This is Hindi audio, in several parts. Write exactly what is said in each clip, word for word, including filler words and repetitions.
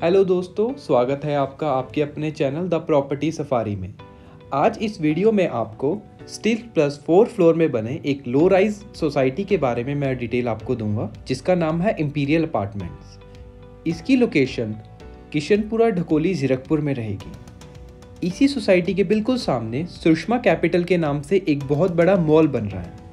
हेलो दोस्तों, स्वागत है आपका आपके अपने चैनल द प्रॉपर्टी सफारी में। आज इस वीडियो में आपको स्टील प्लस फोर फ्लोर में बने एक लो राइज सोसाइटी के बारे में मैं डिटेल आपको दूंगा, जिसका नाम है इंपीरियल अपार्टमेंट्स। इसकी लोकेशन किशनपुरा ढकोली जीरकपुर में रहेगी। इसी सोसाइटी के बिल्कुल सामने सुषमा कैपिटल के नाम से एक बहुत बड़ा मॉल बन रहा है।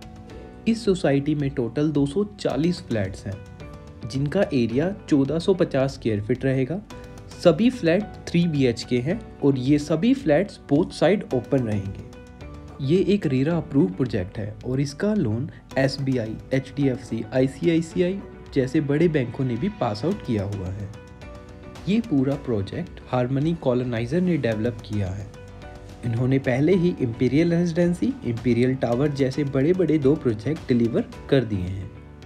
इस सोसाइटी में टोटल दो सौ चालीस फ्लैट्स हैं, जिनका एरिया चौदह सौ पचास स्क्वायर फीट रहेगा। सभी फ्लैट थ्री बी एच के हैं और ये सभी फ्लैट्स बोथ साइड ओपन रहेंगे। ये एक रेरा अप्रूव प्रोजेक्ट है और इसका loan S B I, H D F C, I C I C I जैसे बड़े बैंकों ने भी पास आउट किया हुआ है। ये पूरा प्रोजेक्ट हार्मनी कॉलोनाइजर ने डेवलप किया है। इन्होंने पहले ही इंपीरियल रेजिडेंसी, इंपीरियल टावर जैसे बड़े बड़े दो प्रोजेक्ट डिलीवर कर दिए हैं।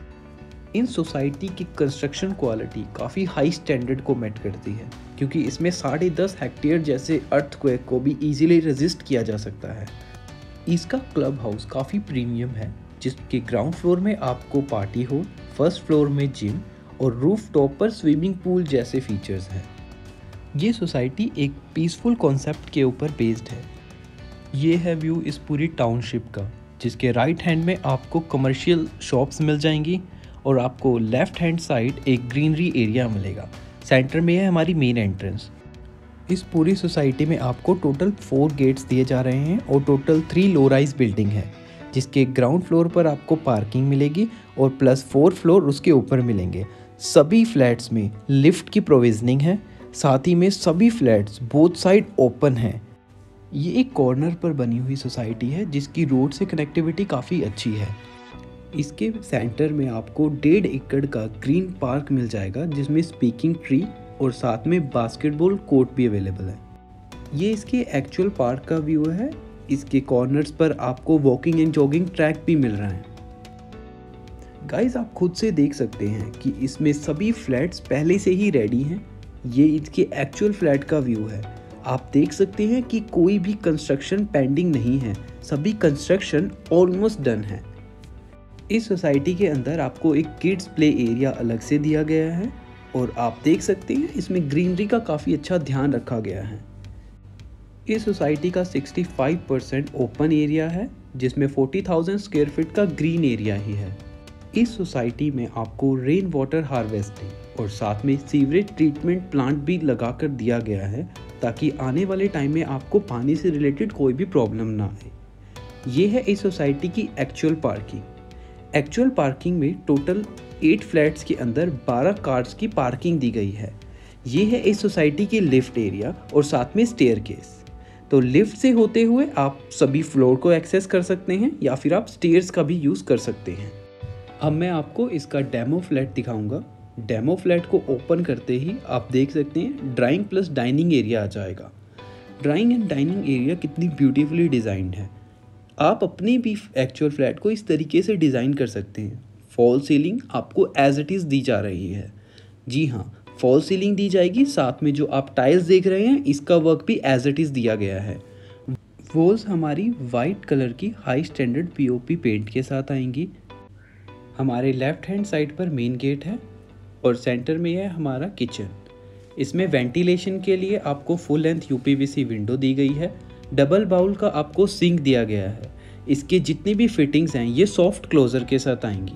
इन सोसाइटी की कंस्ट्रक्शन क्वालिटी काफ़ी हाई स्टैंडर्ड को मेट करती है, क्योंकि इसमें साढ़े दस हेक्टेयर जैसे अर्थक्वेक को भी इजीली रेजिस्ट किया जा सकता है। इसका क्लब हाउस काफ़ी प्रीमियम है, जिसके ग्राउंड फ्लोर में आपको पार्टी हॉल, फर्स्ट फ्लोर में जिम और रूफ टॉप पर स्विमिंग पूल जैसे फीचर्स हैं। ये सोसाइटी एक पीसफुल कॉन्सेप्ट के ऊपर बेस्ड है। ये है व्यू इस पूरी टाउनशिप का, जिसके राइट हैंड में आपको कमर्शियल शॉप्स मिल जाएंगी और आपको लेफ्ट हैंड साइड एक ग्रीनरी एरिया मिलेगा। सेंटर में है हमारी मेन एंट्रेंस। इस पूरी सोसाइटी में आपको टोटल फोर गेट्स दिए जा रहे हैं और total three low rise building है, जिसके ग्राउंड फ्लोर पर आपको पार्किंग मिलेगी और प्लस फोर फ्लोर उसके ऊपर मिलेंगे। सभी फ्लैट्स में लिफ्ट की प्रोविजनिंग है, साथ ही में सभी फ्लैट्स बोथ साइड ओपन हैं। ये एक कॉर्नर पर बनी हुई सोसाइटी है, जिसकी रोड से कनेक्टिविटी काफ़ी अच्छी है। इसके सेंटर में आपको डेढ़ एकड़ का ग्रीन पार्क मिल जाएगा, जिसमें स्पीकिंग ट्री और साथ में बास्केटबॉल कोर्ट भी अवेलेबल है। ये इसके एक्चुअल पार्क का व्यू है। इसके कॉर्नर्स पर आपको वॉकिंग एंड जॉगिंग ट्रैक भी मिल रहा है। गाइस, आप खुद से देख सकते हैं कि इसमें सभी फ्लैट्स पहले से ही रेडी हैं। ये इसके एक्चुअल फ्लैट का व्यू है। आप देख सकते हैं कि कोई भी कंस्ट्रक्शन पेंडिंग नहीं है, सभी कंस्ट्रक्शन ऑलमोस्ट डन है। इस सोसाइटी के अंदर आपको एक किड्स प्ले एरिया अलग से दिया गया है और आप देख सकते हैं इसमें ग्रीनरी का काफ़ी अच्छा ध्यान रखा गया है। इस सोसाइटी का पैंसठ परसेंट ओपन एरिया है, जिसमें चालीस हज़ार स्क्वायर फीट का ग्रीन एरिया ही है। इस सोसाइटी में आपको रेन वाटर हार्वेस्टिंग और साथ में सीवरेज ट्रीटमेंट प्लांट भी लगा कर दिया गया है, ताकि आने वाले टाइम में आपको पानी से रिलेटेड कोई भी प्रॉब्लम ना आए। ये है इस सोसाइटी की एक्चुअल पार्किंग। एक्चुअल पार्किंग में टोटल एट फ्लैट्स के अंदर बारह कार्स की पार्किंग दी गई है। ये है इस सोसाइटी की लिफ्ट एरिया और साथ में स्टेयरकेस। तो लिफ्ट से होते हुए आप सभी फ्लोर को एक्सेस कर सकते हैं या फिर आप स्टेयर्स का भी यूज़ कर सकते हैं। अब मैं आपको इसका डेमो फ्लैट दिखाऊंगा। डेमो फ्लैट को ओपन करते ही आप देख सकते हैं ड्राइंग प्लस डाइनिंग एरिया आ जाएगा। ड्राइंग एंड डाइनिंग एरिया कितनी ब्यूटीफुली डिज़ाइंड है। आप अपने भी एक्चुअल फ्लैट को इस तरीके से डिज़ाइन कर सकते हैं। फॉल सीलिंग आपको एज इट इज़ दी जा रही है। जी हाँ, फॉल सीलिंग दी जाएगी। साथ में जो आप टाइल्स देख रहे हैं, इसका वर्क भी एज इट इज़ दिया गया है। वॉल्स हमारी वाइट कलर की high standard P O P paint के साथ आएंगी। हमारे लेफ्ट हैंड साइड पर मेन गेट है और सेंटर में है हमारा किचन। इसमें वेंटिलेशन के लिए आपको full length U P V C window दी गई है। डबल बाउल का आपको सिंक दिया गया है। इसके जितनी भी फिटिंग्स हैं ये सॉफ्ट क्लोजर के साथ आएंगी।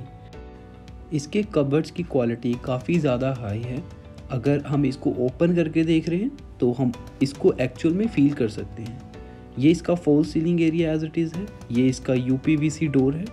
इसके कबर्ड्स की क्वालिटी काफ़ी ज़्यादा हाई है। अगर हम इसको ओपन करके देख रहे हैं तो हम इसको एक्चुअल में फील कर सकते हैं। ये इसका fall ceiling area as it is है। ये इसका U P V C door है।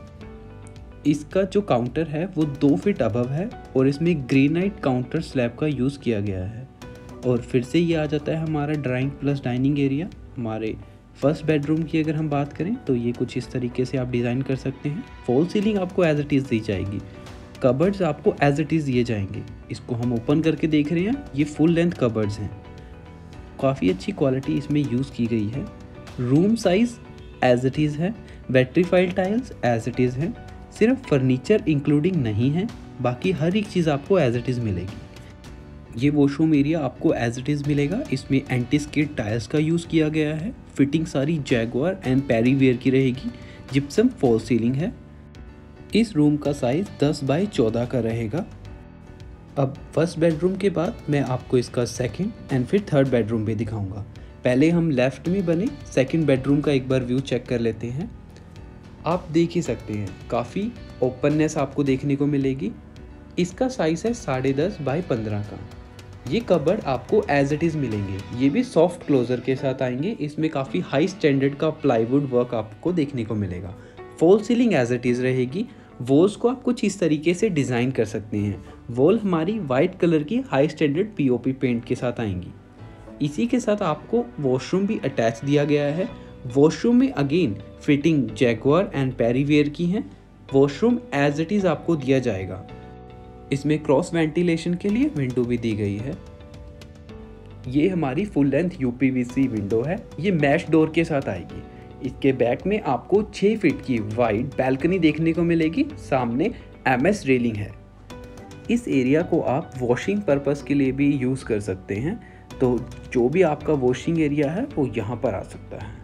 इसका जो काउंटर है वो दो फीट अबव है और इसमें ग्रेनाइट काउंटर स्लैब का यूज़ किया गया है। और फिर से ये आ जाता है हमारा ड्राइंग प्लस डाइनिंग एरिया। हमारे फर्स्ट बेडरूम की अगर हम बात करें तो ये कुछ इस तरीके से आप डिज़ाइन कर सकते हैं। फॉल सीलिंग आपको एज इट इज़ दी जाएगी। कबर्ड्स आपको एज इट इज़ दिए जाएंगे। इसको हम ओपन करके देख रहे हैं, ये फुल लेंथ कबर्ड्स हैं। काफ़ी अच्छी क्वालिटी इसमें यूज़ की गई है। Room size as it is है। Vitrified tiles as it is है। सिर्फ फर्नीचर इंक्लूडिंग नहीं है, बाकी हर एक चीज़ आपको एज इट इज़ मिलेगी। ये वॉशरूम एरिया आपको एज इट इज़ मिलेगा। इसमें एंटी स्किड टायर्स का यूज़ किया गया है। फिटिंग सारी जैगुआर एंड पेरीवेयर की रहेगी। जिप्सम फॉल सीलिंग है। इस रूम का साइज़ दस बाई चौदह का रहेगा। अब फर्स्ट बेडरूम के बाद मैं आपको इसका सेकंड एंड फिर थर्ड बेडरूम भी दिखाऊंगा। पहले हम लेफ़्ट में बने सेकंड बेडरूम का एक बार व्यू चेक कर लेते हैं। आप देख ही सकते हैं काफ़ी ओपननेस आपको देखने को मिलेगी। इसका साइज़ है साढ़े दस बाई पंद्रह का। ये कबर्ड आपको एज इट इज़ मिलेंगे, ये भी सॉफ्ट क्लोज़र के साथ आएंगे। इसमें काफ़ी हाई स्टैंडर्ड का प्लाईवुड वर्क आपको देखने को मिलेगा। Fall ceiling as it is रहेगी। वॉल्स को आप कुछ इस तरीके से डिज़ाइन कर सकते हैं। वॉल हमारी वाइट कलर की हाई स्टैंडर्ड पीओपी पेंट के साथ आएंगी। इसी के साथ आपको वॉशरूम भी अटैच दिया गया है। वॉशरूम में again fitting Jaguar and Parryware की हैं। वॉशरूम एज इट इज़ आपको दिया जाएगा। इसमें क्रॉस वेंटिलेशन के लिए विंडो भी दी गई है। ये हमारी फुल लेंथ यूपीवीसी विंडो है। ये मैश डोर के साथ आएगी। इसके बैक में आपको छः फीट की वाइड बैल्कनी देखने को मिलेगी। सामने एमएस रेलिंग है। इस एरिया को आप वॉशिंग पर्पस के लिए भी यूज़ कर सकते हैं, तो जो भी आपका वॉशिंग एरिया है वो यहाँ पर आ सकता है।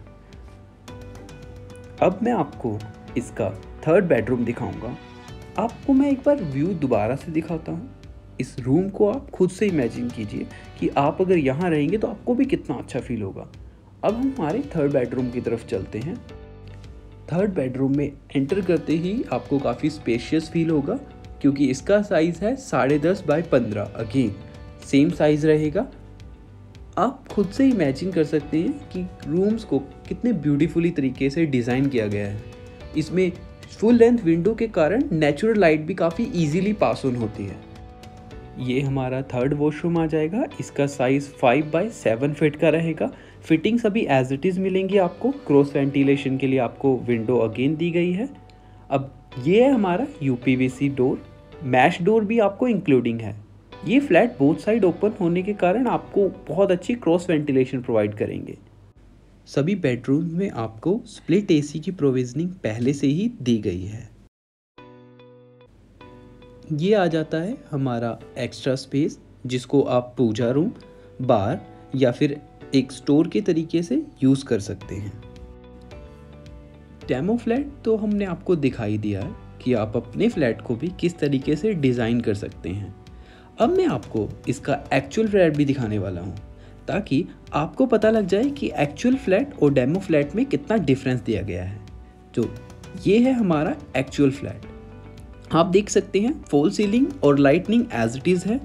अब मैं आपको इसका थर्ड बेडरूम दिखाऊंगा। आपको मैं एक बार व्यू दोबारा से दिखाता हूँ। इस रूम को आप खुद से इमेजिन कीजिए कि आप अगर यहाँ रहेंगे तो आपको भी कितना अच्छा फील होगा। अब हम हमारे थर्ड बेडरूम की तरफ चलते हैं। थर्ड बेडरूम में एंटर करते ही आपको काफ़ी स्पेशियस फील होगा, क्योंकि इसका साइज़ है साढ़े दस बाई पंद्रह। अगेन सेम साइज़ रहेगा। आप खुद से इमेजिन कर सकते हैं कि रूम्स को कितने ब्यूटीफुली तरीके से डिज़ाइन किया गया है। इसमें फुल लेंथ विंडो के कारण नेचुरल लाइट भी काफ़ी इजीली पास ऑन होती है। ये हमारा थर्ड वॉशरूम आ जाएगा। इसका size five by seven feet का रहेगा। फिटिंग सभी एज इट इज़ मिलेंगी आपको। क्रॉस वेंटिलेशन के लिए आपको विंडो अगेन दी गई है। अब ये है हमारा यूपीवीसी डोर। मैश डोर भी आपको इंक्लूडिंग है। ये फ्लैट बोथ साइड ओपन होने के कारण आपको बहुत अच्छी क्रॉस वेंटिलेशन प्रोवाइड करेंगे। सभी बेडरूम में आपको स्प्लिट एसी की प्रोविजनिंग पहले से ही दी गई है। ये आ जाता है हमारा एक्स्ट्रा स्पेस, जिसको आप पूजा रूम, बार या फिर एक स्टोर के तरीके से यूज़ कर सकते हैं। डेमो फ्लैट तो हमने आपको दिखाई दिया है कि आप अपने फ्लैट को भी किस तरीके से डिज़ाइन कर सकते हैं। अब मैं आपको इसका एक्चुअल फ्लैट भी दिखाने वाला हूँ, ताकि आपको पता लग जाए कि एक्चुअल फ्लैट और डेमो फ्लैट में कितना डिफरेंस दिया गया है। तो ये है हमारा एक्चुअल फ्लैट। आप देख सकते हैं फॉल सीलिंग और लाइटनिंग एज इट इज़ है।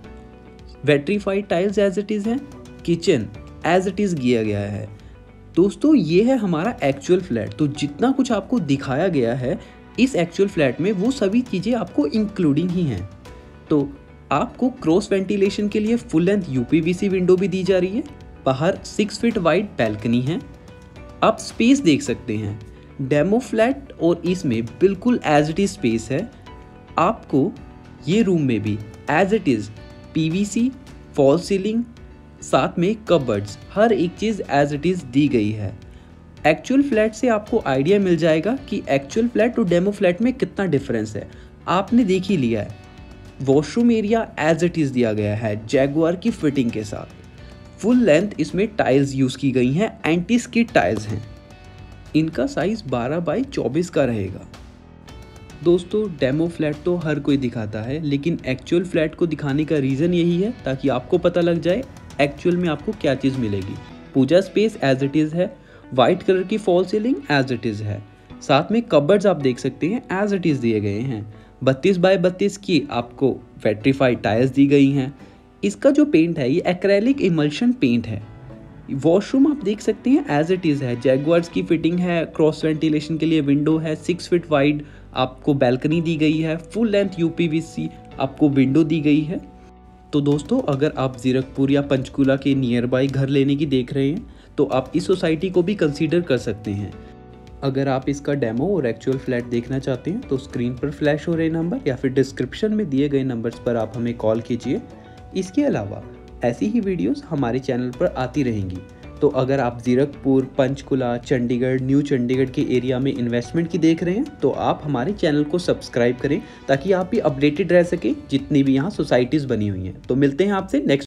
Vitrified tiles as it is है। किचन एज इट इज़ किया गया है। दोस्तों ये है हमारा एक्चुअल फ्लैट। तो जितना कुछ आपको दिखाया गया है इस एक्चुअल फ्लैट में, वो सभी चीज़ें आपको इंक्लूडिंग ही हैं। तो आपको क्रॉस वेंटिलेशन के लिए फुल लेंथ यूपीवीसी विंडो भी दी जा रही है। बाहर सिक्स फीट वाइड बैल्कनी है। आप स्पेस देख सकते हैं। डेमो फ्लैट और इसमें बिल्कुल एज इट इज़ स्पेस है। आपको ये रूम में भी as it is PVC, fall ceiling, साथ में कबर्ड्स, हर एक चीज़ एज इट इज़ दी गई है। एक्चुअल फ्लैट से आपको आइडिया मिल जाएगा कि एक्चुअल फ्लैट और डेमो फ्लैट में कितना डिफरेंस है। आपने देख ही लिया है। Washroom area as it is दिया गया है जैगुआर की फिटिंग के साथ। फुल लेंथ इसमें टाइल्स यूज़ की गई हैं, एंटी स्किड टाइल्स हैं। इनका साइज़ बारह बाई चौबीस का रहेगा। दोस्तों डेमो फ्लैट तो हर कोई दिखाता है, लेकिन एक्चुअल फ्लैट को दिखाने का रीज़न यही है ताकि आपको पता लग जाए एक्चुअल में आपको क्या चीज़ मिलेगी। पूजा स्पेस एज इट इज़ है। वाइट कलर की fall ceiling as it is है। साथ में कबर्ड्स आप देख सकते हैं एज इट इज़ दिए गए हैं। बत्तीस बाय बत्तीस की आपको वेट्रीफाइड टाइल्स दी गई हैं। इसका जो पेंट है ये एक्रेलिक इमल्शन पेंट है। वॉशरूम आप देख सकते हैं एज इट इज़ है। जैगुआर्स की फिटिंग है। क्रॉस वेंटिलेशन के लिए विंडो है। सिक्स फीट वाइड आपको बैल्कनी दी गई है। फुल लेंथ यूपीवीसी आपको विंडो दी गई है। तो दोस्तों अगर आप जीरकपुर या पंचकूला के नियर बाई घर लेने की देख रहे हैं तो आप इस सोसाइटी को भी कंसीडर कर सकते हैं। अगर आप इसका डेमो और एक्चुअल फ्लैट देखना चाहते हैं तो स्क्रीन पर फ्लैश हो रहे नंबर या फिर डिस्क्रिप्शन में दिए गए नंबर्स पर आप हमें कॉल कीजिए। इसके अलावा ऐसी ही वीडियोस हमारे चैनल पर आती रहेंगी। तो अगर आप जीरकपुर, पंचकुला, चंडीगढ़, न्यू चंडीगढ़ के एरिया में इन्वेस्टमेंट की देख रहे हैं तो आप हमारे चैनल को सब्सक्राइब करें, ताकि आप भी अपडेटेड रह सकें जितनी भी यहाँ सोसाइटीज़ बनी हुई हैं। तो मिलते हैं आपसे नेक्स्ट